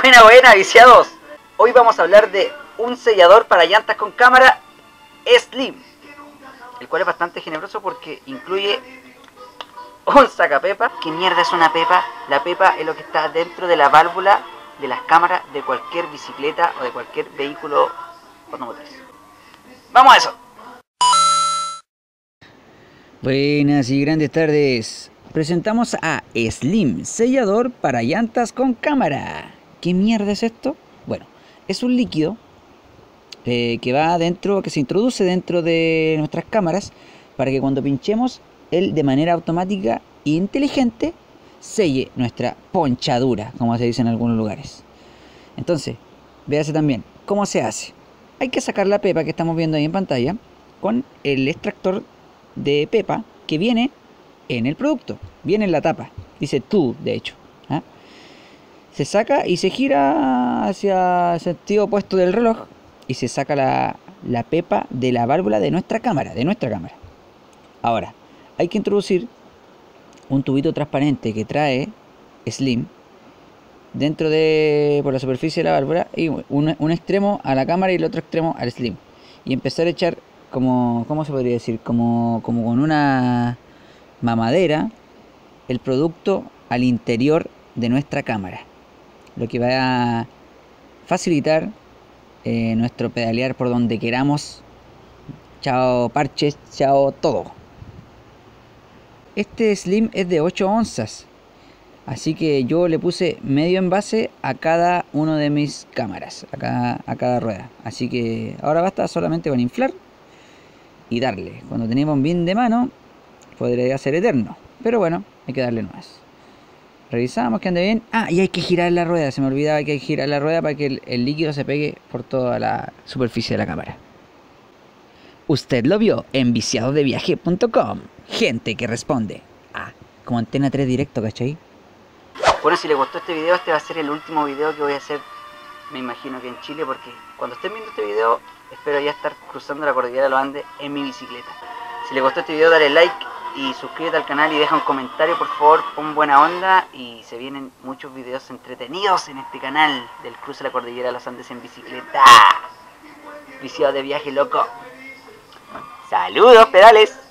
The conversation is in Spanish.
Buena, buena, viciados. Hoy vamos a hablar de un sellador para llantas con cámara Slim, el cual es bastante generoso porque incluye un sacapepa. ¿Qué mierda es una pepa? La pepa es lo que está dentro de la válvula de las cámaras de cualquier bicicleta o de cualquier vehículo automotriz. ¡Vamos a eso! Buenas y grandes tardes. Presentamos a Slim, sellador para llantas con cámara. ¿Qué mierda es esto? Bueno, es un líquido que va dentro, que se introduce dentro de nuestras cámaras para que cuando pinchemos, él de manera automática e inteligente selle nuestra ponchadura, como se dice en algunos lugares. Entonces, véase también cómo se hace. Hay que sacar la pepa que estamos viendo ahí en pantalla con el extractor de pepa que viene en el producto, viene en la tapa, dice tú de hecho. Se saca y se gira hacia el sentido opuesto del reloj y se saca la pepa de la válvula de nuestra cámara, Ahora, hay que introducir un tubito transparente que trae Slim dentro de, por la superficie de la válvula, y un extremo a la cámara y el otro extremo al Slim, y empezar a echar como, ¿cómo se podría decir? Como con una mamadera el producto al interior de nuestra cámara, lo que va a facilitar nuestro pedalear por donde queramos. Chao parches, chao todo. Este Slim es de 8 onzas, así que yo le puse medio envase a cada uno de mis cámaras, a cada rueda. Así que ahora basta solamente con inflar y darle. Cuando tenemos bien de mano podría ser eterno, pero bueno, hay que darle nomás. Revisamos que ande bien. Ah, y hay que girar la rueda, se me olvidaba que hay que girar la rueda para que el líquido se pegue por toda la superficie de la cámara. Usted lo vio en viciadodeviaje.com. Gente que responde. Como Antena 3 directo, ¿cachai? Bueno, si les gustó este video, este va a ser el último video que voy a hacer, me imagino que en Chile, porque cuando estén viendo este video, espero ya estar cruzando la cordillera de los Andes en mi bicicleta. Si les gustó este video, dale like y suscríbete al canal y deja un comentario, por favor, pon buena onda, y se vienen muchos videos entretenidos en este canal del cruce de la cordillera de los Andes en bicicleta. Viciado de viaje, loco. Saludos, pedales.